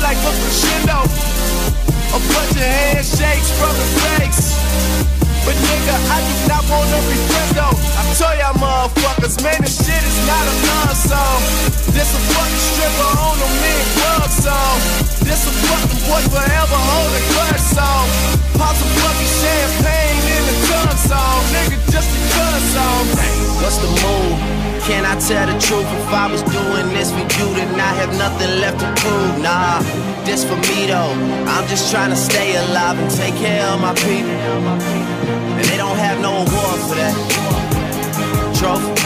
like a crescendo. A bunch of handshakes from the fakes. But nigga, I do not want no refresh though. I tell y'all motherfuckers, man, this shit is not a love song. This a fucking stripper on a mean club song. This a fucking boy forever hold a grudge song. Pop some fucking champagne in the gun song. Nigga, just a gun song. What's the move? Can I tell the truth? If I was doing this for you, then I have nothing left to prove. Nah, this for me though. I'm just trying to stay alive and take care of my people. And they don't have no award for that. Trophies.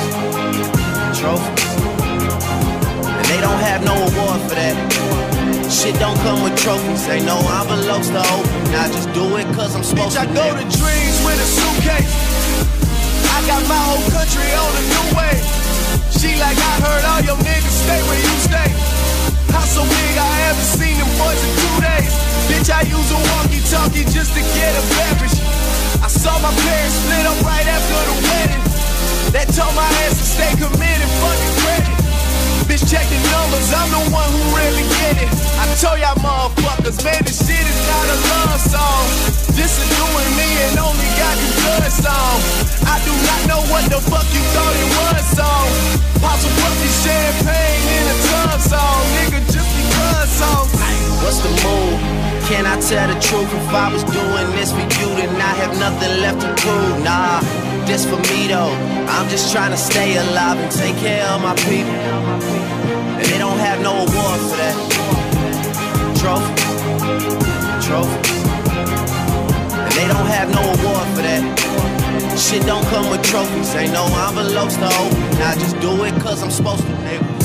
And they don't have no award for that. Shit don't come with trophies. Ain't no envelopes to open. I just do it cause I'm supposed to. Bitch, I go to dreams with a suitcase. I got my whole country on a new way. She like, I heard all your niggas stay where you stay. House so big I haven't seen them boys in 2 days. Bitch, I use a walkie-talkie just to get a beverage. I saw my parents split up right after the wedding. That told my ass to stay committed, fucking credit. Bitch, check the numbers, I'm the one who really get it. I told y'all motherfuckers, man, this shit is not a love song. This is doing me and only got the blood song. I do not know what the fuck you thought it was song. Pop some fucking champagne in a tub song. Nigga, just because song. What's the move? Can I tell the truth? If I was doing this for you, then I have nothing left to prove. Nah, this for me though. I'm just trying to stay alive and take care of my people. And they don't have no award for that. Trophies. And they don't have no award for that. Shit don't come with trophies. Ain't no envelopes to open. I just do it cause I'm supposed to, nigga.